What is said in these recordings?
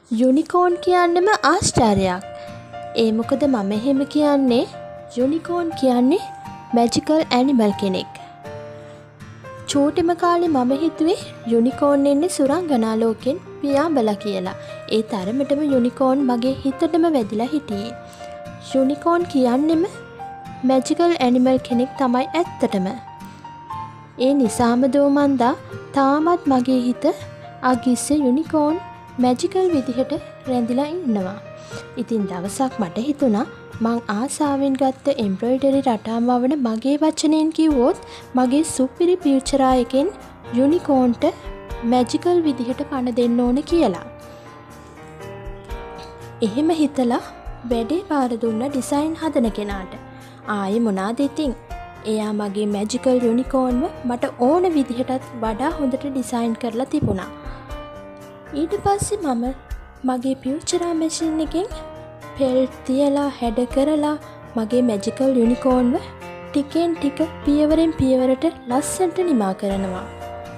Unicorn කියන්නම ආශ්චර්යයක්. ඒ මොකද මම එහෙම කියන්නේ යුනිකෝන් කියන්නේ මැජිකල් ඇනිමල් කෙනෙක්. චූටිම කාලේ මම හිතුවේ යුනිකෝන් එන්නේ සුරංගනා ලෝකෙන් පියාඹලා කියලා. ඒ තරමටම යුනිකෝන් මගේ හිතටම වැදිලා හිටියේ. යුනිකෝන් කියන්නෙම මැජිකල් ඇනිමල් කෙනෙක් තමයි ඇත්තටම. ඒ නිසාම දෝමන්දා තාමත් මගේ හිත අගිස්සේ යුනිකෝන් මැජිකල් විදිහට රැඳිලා ඉන්නවා. ඉතින් දවසක් මට හිතුණා මං ආසාවෙන් ගත්ත එම්බ්‍රොයිඩරි රටාම වවන මගේ වචනයෙන් කිව්වොත් මගේ සුපිරි ෆියුචරා එකෙන් යුනිකෝන්ට මැජිකල් විදිහට පණ දෙන්න ඕන කියලා. එහෙම හිතලා වැඩේ පාර දුන්න ඩිසයින් හදන කෙනාට. ආයේ මොනාද ඉතින්? එයා මගේ මැජිකල් යුනිකෝන්ව මට ඕන විදිහටත් වඩා හොඳට ඩිසයින් කරලා තිබුණා. ඊට පස්සේ මම මගේ ෆියුචරා මැෂින් එකෙන් පෙල්ට් තියලා හැඩ කරලා මගේ මැජිකල් යුනිකෝන්ව ටිකෙන් ටික පියවරෙන් පියවරට ලස්සනට නිමා කරනවා.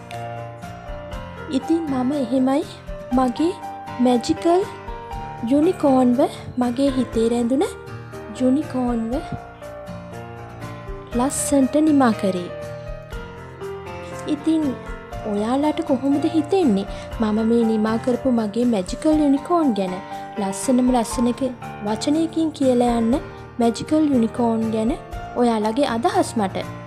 ඉතින් මම එහෙමයි මගේ මැජිකල් යුනිකෝන්ව මගේ හිතේ රැඳුන යුනිකෝන්ව ලස්සනට නිමා කරේ. ඉතින් ඔයාලට කොහොමද හිතෙන්නේ මම මේ නිමා කරපු මගේ මැජිකල් යුනිකෝන් ගැන? ලස්සනම ලස්සනක වචනයකින් කියලා යන්න මැජිකල් යුනිකෝන් ගැන ඔයාලගේ අදහස් මට